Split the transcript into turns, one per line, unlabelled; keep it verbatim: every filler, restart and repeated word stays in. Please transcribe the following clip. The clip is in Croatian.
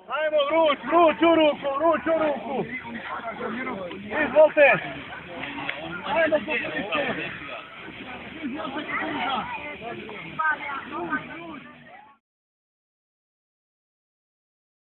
Ajmo, vruć, vruć u ruku, vruć u ruku. Izvolite. Ajmo, popustite. Izvolite, kukuruza.